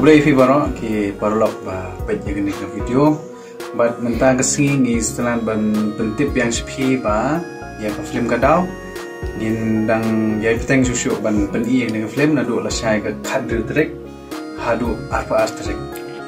kublai fi baro ki parlok ba page gani ka video but menta kasi ni setelah bentip yang sepi ba ya ka film ka daw nin dang ya piteng susu ban pen i ni film na do la sai ka khadir trek hadu apa trek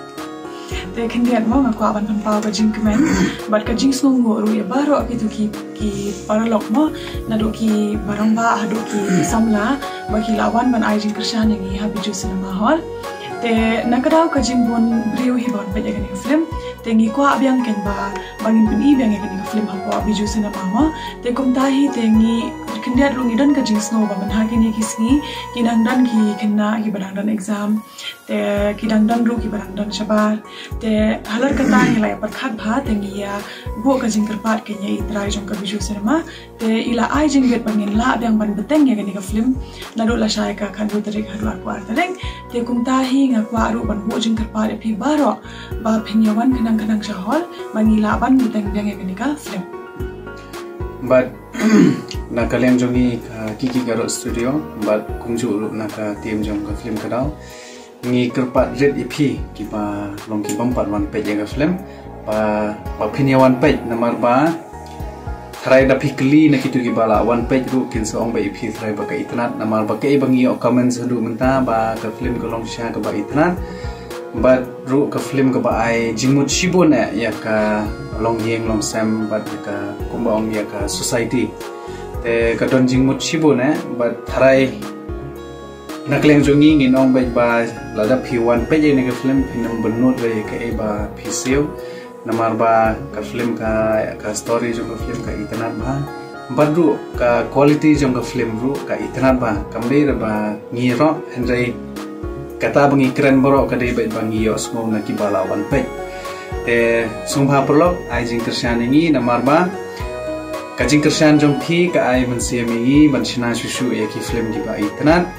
te kendiat mo ngakwa ban pau ka jing kemen bat ka jing snung go ru ya baro ki tu ki paralok mo na do ki barang ba hadu ki samla ba ki lawan ban ai jing krishan yang ha biju cinema hall te nakadaw ka jing bon brio hi bon page gani film te ngi kwa abyang ken ba bangin pin i byang gani film ha po biju cinema mo te kum tahi te ngi kendiat lungi dan ka jing snow ba ban ha kini kisni kinang dan ki kenna ki barang dan exam te kidang dan ru ki barang dan shabar te halar kata ni lai par khat bha te ngi ya bo ka jing kerpat ke nya itrai jong ka biju cinema te ila ai jing get bangin la byang ban beteng ya gani ka film na do la shai ka khan du tarik hadu akwa tareng te kum tahi ngakwa ru ban bo jing kerpat e phi baro ba phinyawan kanang shahol mangila ban beteng byang ya gani ka film but naka lem jongi kiki garo studio but kungju ru naka team jong ka film ka daw ngi kerpat red ep ki ba long ki bampat wan page ga film ba phinia wan page namar ba thrai da phikli na kitu ki bala wan page ru kin so ong ba ep thrai ba ka itnat namar ba ke bangi o comments hadu menta ba ka film ka long sha ka ba itnat but ru ka film ka ba ai jingmut shibon ya ka long yeng long sam but ka kumba ong ya ka society te ka don jingmut shibon but thrai nakleng jongi ngin ong bai ba lada p1 page ne ka film pinam benut le ka e ba pisiu namar ba ka film ka story jong ka film ka itnat ba badru ka quality jong ka film ru ka itnat ba kamle ba ngiro henry kata bangi keren boro ka dei bai bangi yo smong na ki bala wan page te sungha prolog ai jing krishan ngi namar ba ka jing krishan jong phi ka ai man se mi ban china susu ya ki film di ba itnat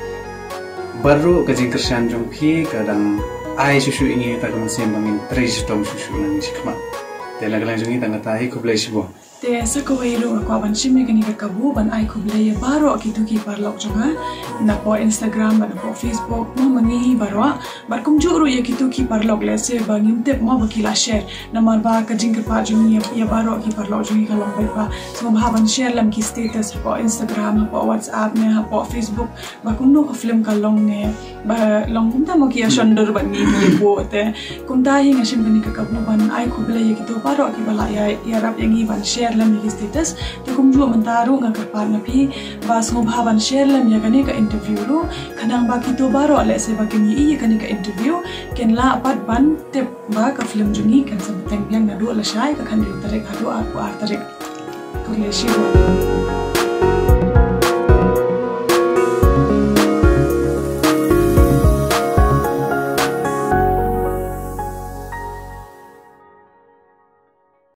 baru ka jing krishan jong phi kadang ai susu ini ta kan sem bangin treis tom susu nang sikma te laglang jong ita ngata hi kublai sibo te sa ko wailu ko ban shime gani ka kabu ban ai kublai baro ki tu ki parlok jonga na po Instagram ban po Facebook mo mangi baro bar kum juru ye ki tu ki parlok le se bangin te mo bakila share na mar ba ka jing pa jong ya baro ki parlok jong ka long bai pa so ba ban share lam ki status po Instagram po WhatsApp ne po Facebook ba kum no ka film ka long ne ba long kum ta mo ki ashonder ban ni ye po te kum ta hi ngashim gani ka kabu ban ai kublai ye ki tu baro ki bala ya rap yang ban share lam ni status te kum ju mentaru nga kerpa na pi ba so bhaban share lam ya gani ka interview ru khanang ba ki to baro le se ba kini i gani ka interview ken la pat ban te ba ka film jungi kan sam teng yang na do la shai ka khan ri tarek hadu ar tarek to le shi